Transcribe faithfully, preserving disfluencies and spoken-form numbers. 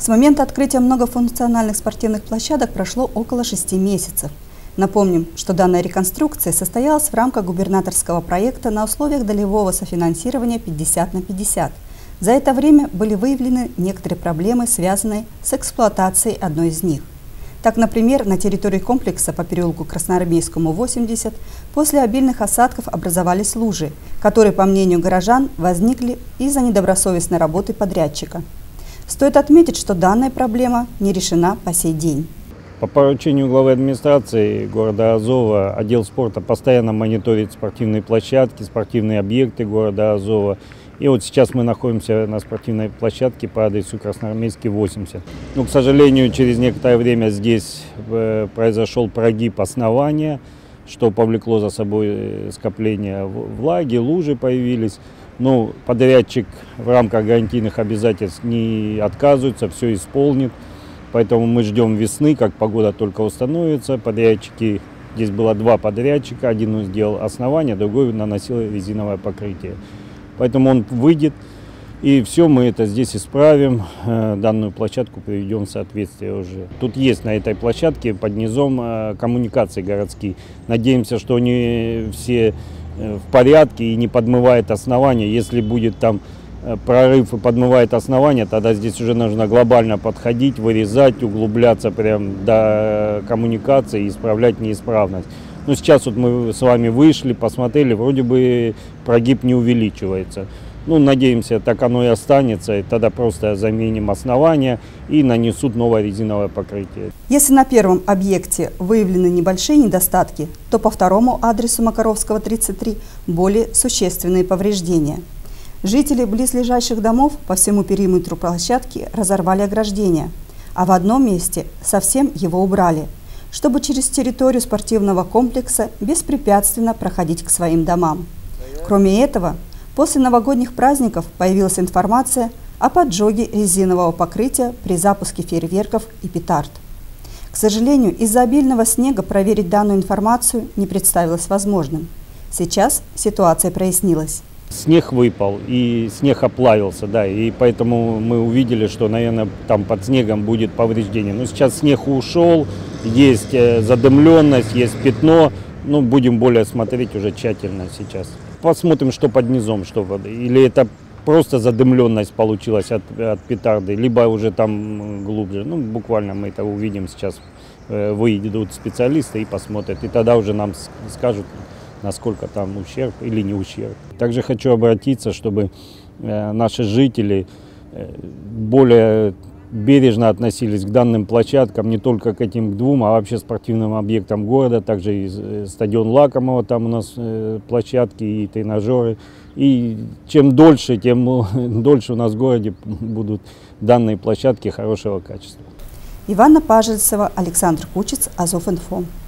С момента открытия многофункциональных спортивных площадок прошло около шести месяцев. Напомним, что данная реконструкция состоялась в рамках губернаторского проекта на условиях долевого софинансирования пятьдесят на пятьдесят. За это время были выявлены некоторые проблемы, связанные с эксплуатацией одной из них. Так, например, на территории комплекса по переулку Красноармейскому, восемьдесят, после обильных осадков образовались лужи, которые, по мнению горожан, возникли из-за недобросовестной работы подрядчика. Стоит отметить, что данная проблема не решена по сей день. По поручению главы администрации города Азова отдел спорта постоянно мониторит спортивные площадки, спортивные объекты города Азова. И вот сейчас мы находимся на спортивной площадке по адресу Красноармейский, восемьдесят. Но, к сожалению, через некоторое время здесь произошел прогиб основания, что повлекло за собой скопление влаги, лужи появились. Но подрядчик в рамках гарантийных обязательств не отказывается, все исполнит. Поэтому мы ждем весны, как погода только установится. Подрядчики, здесь было два подрядчика, один сделал основание, другой наносил резиновое покрытие. Поэтому он выйдет, и все, мы это здесь исправим, данную площадку приведем в соответствие уже. Тут есть на этой площадке под низом коммуникации городские. Надеемся, что они все в порядке и не подмывает основание. Если будет там прорыв и подмывает основание, тогда здесь уже нужно глобально подходить, вырезать, углубляться прям до коммуникации и исправлять неисправность. Но сейчас вот мы с вами вышли, посмотрели, вроде бы прогиб не увеличивается. Ну, надеемся, так оно и останется, и тогда просто заменим основание и нанесут новое резиновое покрытие. Если на первом объекте выявлены небольшие недостатки, то по второму адресу Макаровского, тридцать три, более существенные повреждения. Жители близлежащих домов по всему периметру площадки разорвали ограждение, а в одном месте совсем его убрали, чтобы через территорию спортивного комплекса беспрепятственно проходить к своим домам. Кроме этого, после новогодних праздников появилась информация о поджоге резинового покрытия при запуске фейерверков и петард. К сожалению, из-за обильного снега проверить данную информацию не представилось возможным. Сейчас ситуация прояснилась. Снег выпал, и снег оплавился, да, и поэтому мы увидели, что, наверное, там под снегом будет повреждение. Но сейчас снег ушел, есть задымленность, есть пятно, ну, будем более смотреть уже тщательно сейчас. Посмотрим, что под низом, что воды. Или это просто задымленность получилась от, от петарды, либо уже там глубже. Ну, буквально мы это увидим сейчас, выйдут специалисты и посмотрят, и тогда уже нам скажут, насколько там ущерб или не ущерб. Также хочу обратиться, чтобы э, наши жители э, более бережно относились к данным площадкам, не только к этим двум, а вообще спортивным объектам города. Также и э, стадион Лакомова, там у нас э, площадки и тренажеры. И чем дольше, тем дольше у нас в городе будут данные площадки хорошего качества. Иванна Пажельцева, Александр Кучец, Азов инфо.